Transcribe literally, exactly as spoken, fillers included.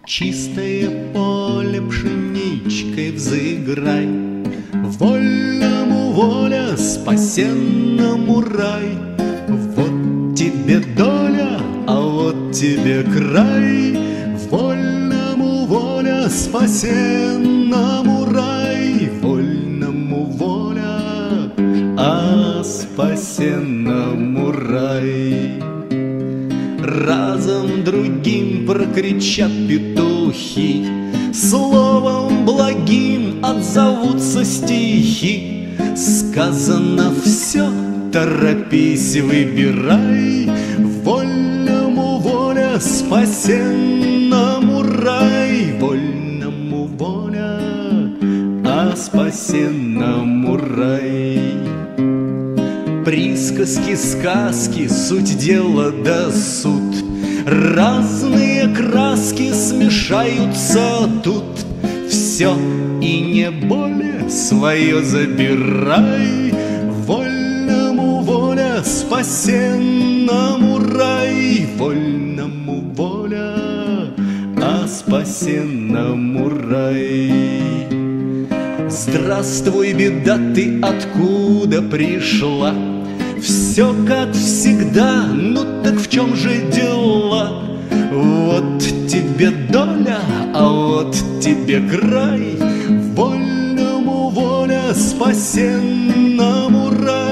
чистое поле пшеничкой взыграй. Вольному воля, спасенному рай. Вот тебе доля, а вот тебе край. Вольному воля, спасенному рай. Вольному воля, а спасенному рай. Разом другим прокричат петухи, словом благим отзовутся стихи. Сказано все, торопись, выбирай. Вольному воля, спасенному рай. Вольному воля, а спасенному рай. Присказки, сказки, суть дела да суд. Разные краски смешаются тут. Все и не более свое забирай. Вольному воля, спасенному рай. Вольному воля, а спасенному рай. Здравствуй, беда, ты откуда пришла? Все как всегда, ну так в чем же дело? Вот тебе доля, а вот тебе край. Вольному воля, спасенному рай.